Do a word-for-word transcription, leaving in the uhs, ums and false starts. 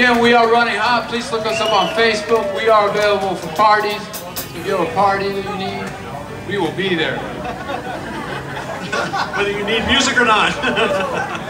again, we are Running Hot. Please look us up on Facebook. We are available for parties. If you have a party that you need, we will be there. Whether you need music or not.